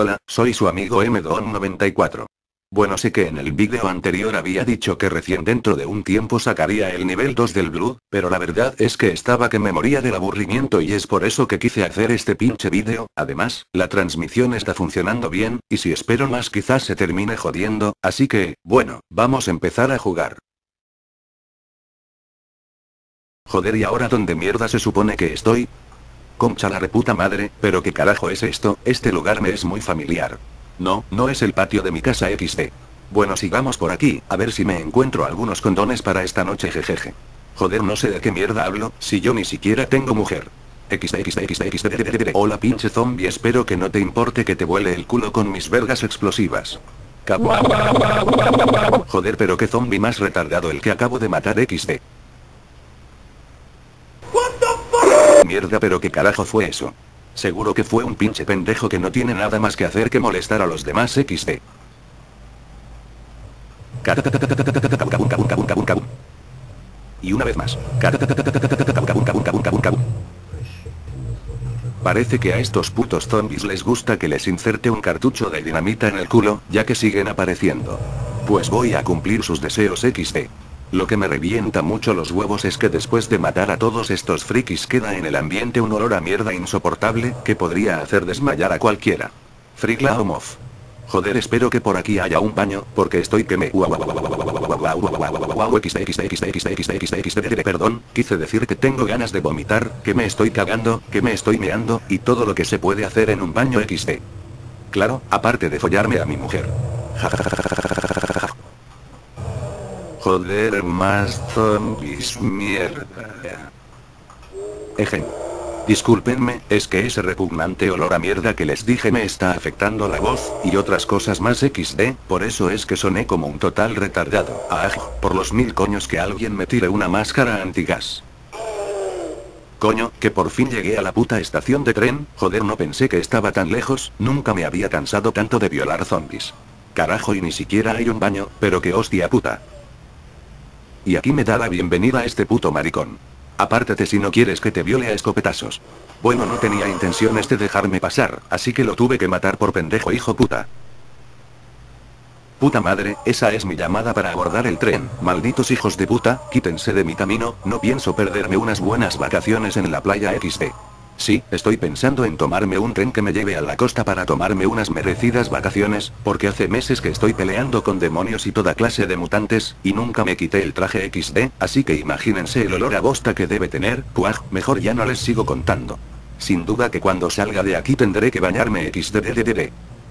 Hola, soy su amigo MDON94. Bueno, sé que en el vídeo anterior había dicho que recién dentro de un tiempo sacaría el nivel 2 del Blue, pero la verdad es que estaba que me moría del aburrimiento y es por eso que quise hacer este pinche vídeo. Además, la transmisión está funcionando bien, y si espero más quizás se termine jodiendo, así que, bueno, vamos a empezar a jugar. Joder, ¿y ahora dónde mierda se supone que estoy? Concha la reputa madre, pero qué carajo es esto, este lugar me es muy familiar. No, no es el patio de mi casa XD. Bueno, sigamos por aquí, a ver si me encuentro algunos condones para esta noche, jejeje. Joder, no sé de qué mierda hablo, si yo ni siquiera tengo mujer. XD. Hola pinche zombie, espero que no te importe que te vuele el culo con mis vergas explosivas. Joder, pero qué zombie más retardado el que acabo de matar XD. Mierda, pero qué carajo fue eso. Seguro que fue un pinche pendejo que no tiene nada más que hacer que molestar a los demás XD. Y una vez más. Parece que a estos putos zombies les gusta que les inserte un cartucho de dinamita en el culo, ya que siguen apareciendo. Pues voy a cumplir sus deseos XD. Lo que me revienta mucho los huevos es que después de matar a todos estos frikis queda en el ambiente un olor a mierda insoportable, que podría hacer desmayar a cualquiera. Friklaomov. Joder, espero que por aquí haya un baño, porque estoy que me... Perdón, quise decir que tengo ganas de vomitar, que me estoy cagando, que me estoy meando, y todo lo que se puede hacer en un baño XD. Claro, aparte de follarme a mi mujer. Joder, más zombies, mierda. Ejen. Discúlpenme, es que ese repugnante olor a mierda que les dije me está afectando la voz, y otras cosas más XD, por eso es que soné como un total retardado. Por los 1000 coños que alguien me tire una máscara antigas. Coño, que por fin llegué a la puta estación de tren, joder, no pensé que estaba tan lejos, nunca me había cansado tanto de violar zombies. Carajo, y ni siquiera hay un baño, pero que hostia puta. Y aquí me da la bienvenida este puto maricón. Apártate si no quieres que te viole a escopetazos. Bueno, no tenía intenciones de dejarme pasar, así que lo tuve que matar por pendejo, hijo puta. Puta madre, esa es mi llamada para abordar el tren. Malditos hijos de puta, quítense de mi camino, no pienso perderme unas buenas vacaciones en la playa XD. Sí, estoy pensando en tomarme un tren que me lleve a la costa para tomarme unas merecidas vacaciones, porque hace meses que estoy peleando con demonios y toda clase de mutantes, y nunca me quité el traje XD, así que imagínense el olor a bosta que debe tener. Mejor ya no les sigo contando. Sin duda que cuando salga de aquí tendré que bañarme XD.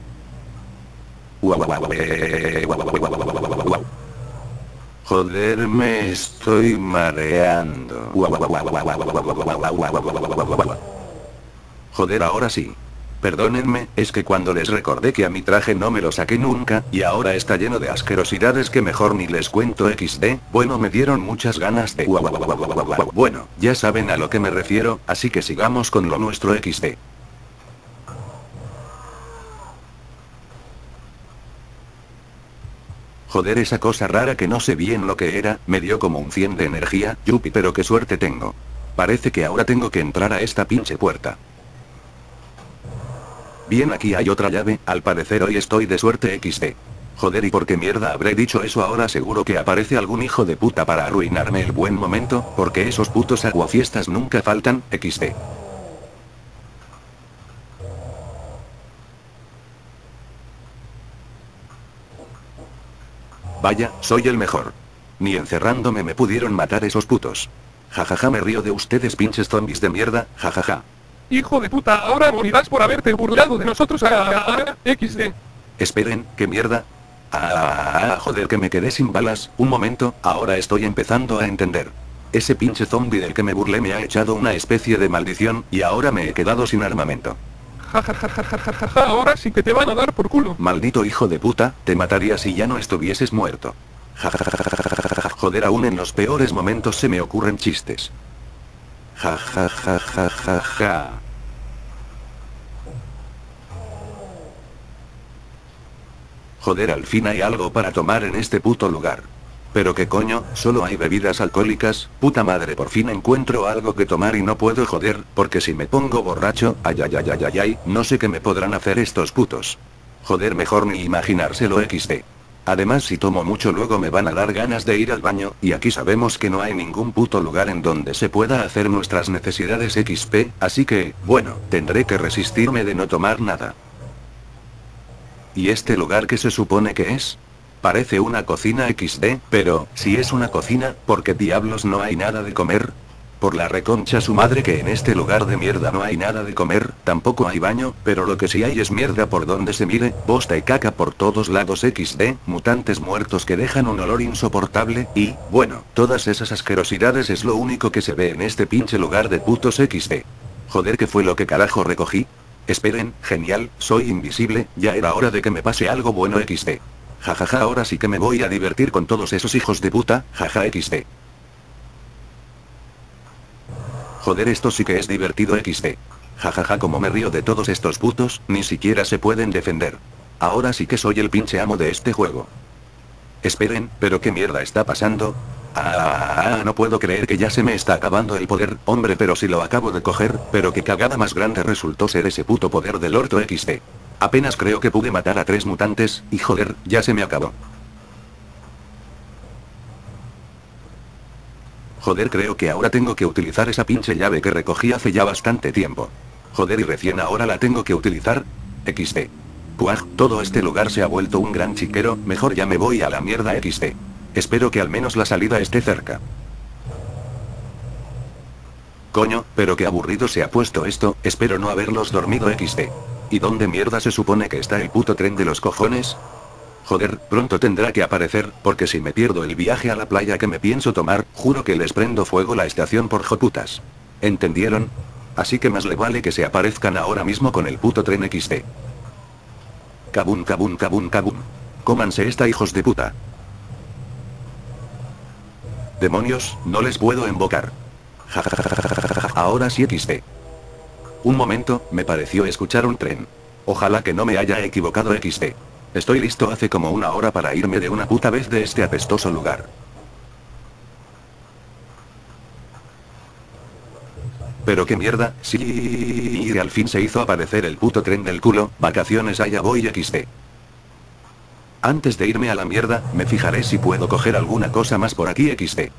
Joder, me estoy mareando. Joder, ahora sí. Perdónenme, es que cuando les recordé que a mi traje no me lo saqué nunca, y ahora está lleno de asquerosidades que mejor ni les cuento XD, bueno, me dieron muchas ganas de... Bueno, ya saben a lo que me refiero, así que sigamos con lo nuestro XD. Joder, esa cosa rara que no sé bien lo que era, me dio como un 100 de energía, yupi, pero qué suerte tengo. Parece que ahora tengo que entrar a esta pinche puerta. Bien, aquí hay otra llave, al parecer hoy estoy de suerte XD. Joder, ¿y por qué mierda habré dicho eso ahora? Seguro que aparece algún hijo de puta para arruinarme el buen momento, porque esos putos aguafiestas nunca faltan, XD. Vaya, soy el mejor. Ni encerrándome me pudieron matar esos putos. Jajaja, me río de ustedes, pinches zombies de mierda, jajaja. Hijo de puta, ahora morirás por haberte burlado de nosotros. XD. Esperen, ¿qué mierda? Joder, que me quedé sin balas. Un momento, ahora estoy empezando a entender. Ese pinche zombie del que me burlé me ha echado una especie de maldición, y ahora me he quedado sin armamento. Jajajajajajaja, ahora sí que te van a dar por culo. Maldito hijo de puta, te mataría si ya no estuvieses muerto. Joder, aún en los peores momentos se me ocurren chistes. Jajajajajaja. Joder, al fin hay algo para tomar en este puto lugar. Pero qué coño, solo hay bebidas alcohólicas, puta madre, por fin encuentro algo que tomar y no puedo joder, porque si me pongo borracho, ay, no sé qué me podrán hacer estos putos. Joder, mejor ni imaginárselo XD. Además, si tomo mucho luego me van a dar ganas de ir al baño, y aquí sabemos que no hay ningún puto lugar en donde se pueda hacer nuestras necesidades XP, así que, bueno, tendré que resistirme de no tomar nada. ¿Y este lugar qué se supone que es? Parece una cocina XD, pero, si es una cocina, ¿por qué diablos no hay nada de comer? Por la reconcha su madre que en este lugar de mierda no hay nada de comer, tampoco hay baño, pero lo que sí hay es mierda por donde se mire, bosta y caca por todos lados XD, mutantes muertos que dejan un olor insoportable, y, bueno, todas esas asquerosidades es lo único que se ve en este pinche lugar de putos XD. Joder, ¿qué fue lo que carajo recogí? Esperen, genial, soy invisible, ya era hora de que me pase algo bueno XD. Jajaja, ahora sí que me voy a divertir con todos esos hijos de puta, jaja XD. Joder, esto sí que es divertido XD. Jajaja, como me río de todos estos putos, ni siquiera se pueden defender. Ahora sí que soy el pinche amo de este juego. Esperen, pero ¿qué mierda está pasando? No puedo creer que ya se me está acabando el poder, hombre, pero si lo acabo de coger, pero qué cagada más grande resultó ser ese puto poder del orto XD. Apenas creo que pude matar a 3 mutantes, y joder, ya se me acabó. Joder, creo que ahora tengo que utilizar esa pinche llave que recogí hace ya bastante tiempo. Joder, y recién ahora la tengo que utilizar. XD. Puaj, todo este lugar se ha vuelto un gran chiquero, mejor ya me voy a la mierda XD. Espero que al menos la salida esté cerca. Coño, pero qué aburrido se ha puesto esto, espero no haberlos dormido XD. ¿Y dónde mierda se supone que está el puto tren de los cojones? Joder, pronto tendrá que aparecer, porque si me pierdo el viaje a la playa que me pienso tomar, juro que les prendo fuego la estación por joputas. ¿Entendieron? Así que más le vale que se aparezcan ahora mismo con el puto tren XD. Kabum, kabum, kabum, kabum. Cómanse esta, hijos de puta. Demonios, no les puedo invocar. Ahora sí XD. Un momento, me pareció escuchar un tren. Ojalá que no me haya equivocado XD. Estoy listo hace como una hora para irme de una puta vez de este apestoso lugar. Pero qué mierda, sí, y al fin se hizo aparecer el puto tren del culo, vacaciones allá voy XD. Antes de irme a la mierda, me fijaré si puedo coger alguna cosa más por aquí XD.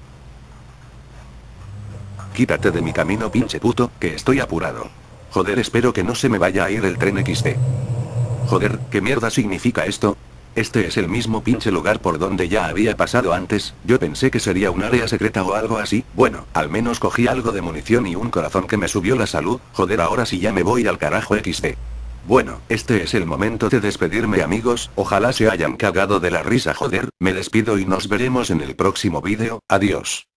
Quítate de mi camino pinche puto, que estoy apurado. Joder, espero que no se me vaya a ir el tren XD. Joder, ¿qué mierda significa esto? Este es el mismo pinche lugar por donde ya había pasado antes, yo pensé que sería un área secreta o algo así, bueno, al menos cogí algo de munición y un corazón que me subió la salud, joder, ahora sí ya me voy al carajo XD. Bueno, este es el momento de despedirme amigos, ojalá se hayan cagado de la risa joder, me despido y nos veremos en el próximo vídeo, adiós.